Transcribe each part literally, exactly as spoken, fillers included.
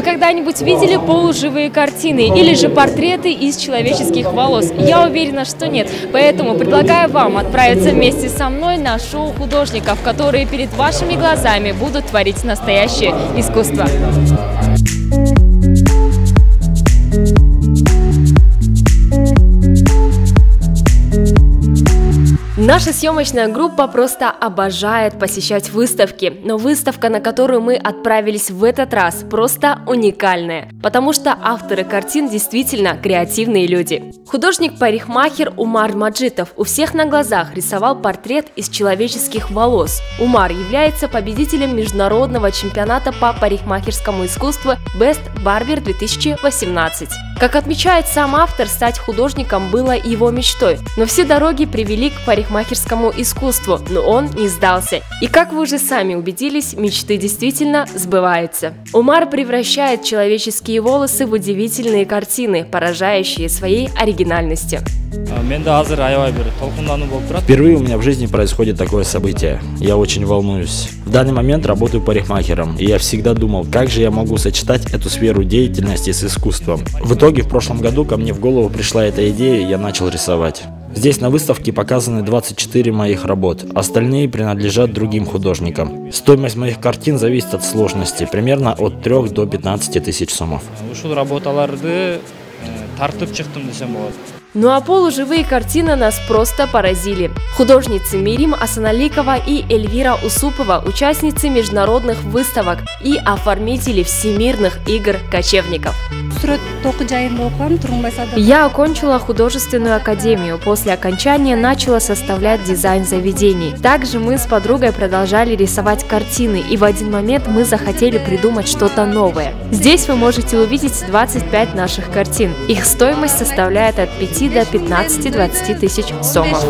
когда-нибудь видели полуживые картины или же портреты из человеческих волос? Я уверена, что нет. Поэтому предлагаю вам отправиться вместе со мной на шоу художников, которые перед вашими глазами будут творить настоящее искусство. Наша съемочная группа просто обожает посещать выставки, но выставка, на которую мы отправились в этот раз, просто уникальная, потому что авторы картин действительно креативные люди. Художник-парикмахер Умар Маджитов у всех на глазах рисовал портрет из человеческих волос. Умар является победителем международного чемпионата по парикмахерскому искусству Best Barber две тысячи восемнадцать. Как отмечает сам автор, стать художником было его мечтой, но все дороги привели к парикмахерскому искусству, но он не сдался. И как вы уже сами убедились, мечты действительно сбываются. Умар превращает человеческие волосы в удивительные картины, поражающие своей оригинальностью. Впервые у меня в жизни происходит такое событие. Я очень волнуюсь. В данный момент работаю парикмахером, и я всегда думал, как же я могу сочетать эту сферу деятельности с искусством. В итоге в прошлом году ко мне в голову пришла эта идея, и я начал рисовать. Здесь на выставке показаны двадцать четыре моих работ, остальные принадлежат другим художникам. Стоимость моих картин зависит от сложности, примерно от трёх до пятнадцати тысяч сомов. Ну а полуживые картины нас просто поразили. Художницы Мирим Асаналикова и Эльвира Усупова – участницы международных выставок и оформители всемирных игр кочевников. Я окончила художественную академию. После окончания начала составлять дизайн заведений. Также мы с подругой продолжали рисовать картины, и в один момент мы захотели придумать что-то новое. Здесь вы можете увидеть двадцать пять наших картин. Их стоимость составляет от пяти до пятнадцати-двадцати тысяч сомов.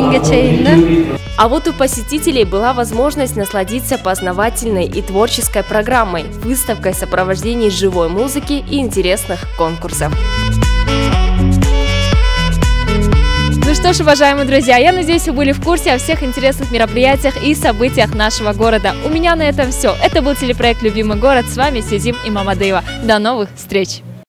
А вот у посетителей была возможность насладиться познавательной и творческой программой, выставкой сопровождений живой музыки и интересных конкурсов. Ну что ж, уважаемые друзья, я надеюсь, вы были в курсе о всех интересных мероприятиях и событиях нашего города. У меня на этом все. Это был телепроект «Любимый город». С вами Сезим Имамадыева. До новых встреч!